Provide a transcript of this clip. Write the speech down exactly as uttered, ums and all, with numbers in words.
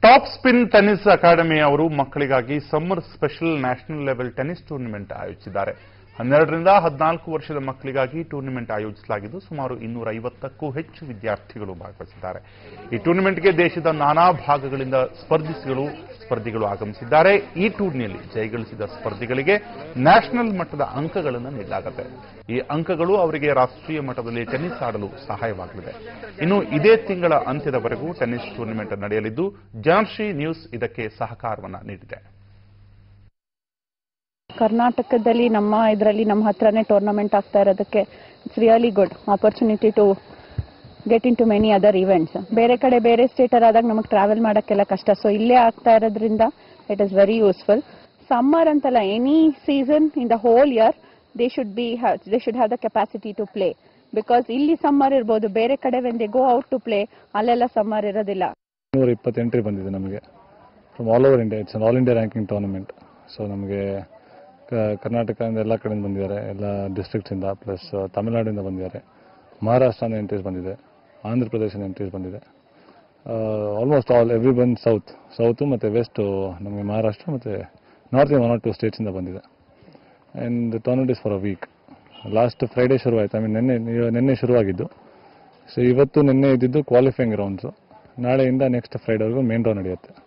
Top spin tennis academy ಅವರು ಮಕ್ಕಳಿಗಾಗಿ summer special national level tennis tournament ಆಯೋಜಿಸಿದ್ದಾರೆ. ಹನ್ನೆರಡರಿಂದ ಹದಿನಾಲ್ಕು ವರ್ಷದ ಮಕ್ಕಳಿಗಾಗಿ ಟೂರ್ನಿಮೆಂಟ್ ಆಯೋಜಿಸಲಾಗಿದ್ದು ಸುಮಾರು ಇನ್ನೂರ ಐವತ್ತಕ್ಕೂ ಹೆಚ್ಚು ವಿದ್ಯಾರ್ಥಿಗಳು ಭಾಗವಹಿಸಿದ್ದಾರೆ. ಈ ಟೂರ್ನಿಮೆಂಟ್ಗೆ ದೇಶದ ನಾನಾ ಭಾಗಗಳಿಂದ ಸ್ಪರ್ಧಿಸಿಗಳು ಸ್ಪರ್ಧಿಗಳು ಆಗಮಿಸಿದ್ದಾರೆ. ಈ ಟೂರ್ನಿಯಲ್ಲಿ ಜಯಗಳಿಸಿದ ಸ್ಪರ್ಧಿಗಳಿಗೆ ನ್ಯಾಷನಲ್ ಮಟ್ಟದ ಅಂಕಗಳನ್ನು ನೀಡಲಾಗುತ್ತೆ. ಈ ಅಂಕಗಳು ಅವರಿಗೆ ರಾಷ್ಟ್ರೀಯ ಮಟ್ಟದಲ್ಲಿ ಟೆನ್ನಿಸ್ ಆಡಲು ಸಹಾಯವಾಗಲಿದೆ. ಇನ್ನು ಇದೇ ತಿಂಗಳ ಅಂತ್ಯದವರೆಗೂ ಟೆನ್ನಿಸ್ ಟೂರ್ನಿಮೆಂಟ್ ನಡೆಯಲಿದ್ದು ಜನಶ್ರೀ ನ್ಯೂಸ್ ಇದಕ್ಕೆ ಸಹಕಾರವನ್ನು ನೀಡಿದೆ. ಕರ್ನಾಟಕದಲ್ಲಿ ನಮ್ಮ ಇದರಲ್ಲಿ ನಮ್ಮ ಹತ್ರನೇ ಟೂರ್ನಮೆಂಟ್ ಆಗ್ತಾ ಇರೋದಕ್ಕೆ it's really good opportunity to get in to many other events. ಬೇರೆ ಕಡೆ ಬೇರೆ ಸ್ಟೇಟರ್ ಆದಾಗ ನಮಗೆ ಟ್ರಾವೆಲ್ ಮಾಡೋಕ್ಕೆಲ್ಲ ಕಷ್ಟ. ಸೊ ಇಲ್ಲೇ ಆಗ್ತಾ ಇರೋದ್ರಿಂದ it is very useful. Summer ಅಂತಲ್ಲ, any season in the whole year they should be they should have the capacity to play. Because ಇಲ್ಲಿ ಸಮ್ಮರ್ ಇರ್ಬೋದು, ಬೇರೆ ಕಡೆ when they go out to play ಅಲ್ಲೆಲ್ಲ ಸಮ್ಮರ್ ಇರೋದಿಲ್ಲ. ನೂರ ಇಪ್ಪತ್ತು ಎಂಟ್ರಿ ಬಂದಿದೆ ನಮಗೆ from all over India. It's all India ranking tournament. So ನಮಗೆ ಕರ್ನಾಟಕದಿಂದ ಎಲ್ಲ ಕಡೆಯಿಂದ ಬಂದಿದ್ದಾರೆ, ಎಲ್ಲ ಡಿಸ್ಟ್ರಿಕ್ಟ್ಸಿಂದ, ಪ್ಲಸ್ ತಮಿಳುನಾಡಿಂದ ಬಂದಿದ್ದಾರೆ, ಮಹಾರಾಷ್ಟ್ರದ ಎಂಟ್ರೀಸ್ ಬಂದಿದೆ, ಆಂಧ್ರ ಪ್ರದೇಶದ ಎಂಟ್ರೀಸ್ ಬಂದಿದೆ. Almost all every one south south ಮತ್ತು ವೆಸ್ಟು ನಮಗೆ ಮಹಾರಾಷ್ಟ್ರ ಮತ್ತು ನಾರ್ತ್ ಒನ್ ಆರ್ ಟು ಸ್ಟೇಟ್ಸಿಂದ ಬಂದಿದೆ. And tournament is for a week. Last Friday ಶುರುವಾಯಿತು. ಐ ಮೀನ್ ನಿನ್ನೆ ನಿನ್ನೆ ಶುರುವಾಗಿದ್ದು. ಸೊ ಇವತ್ತು ನಿನ್ನೆ ಇದ್ದಿದ್ದು ಕ್ವಾಲಿಫೈಯಿಂಗ್ ರೌಂಡ್ಸು. ನಾಳೆಯಿಂದ ನೆಕ್ಸ್ಟ್ ಫ್ರೈಡೇವರೆಗೂ ಮೇನ್ ರೌಂಡ್ ನಡೆಯುತ್ತೆ.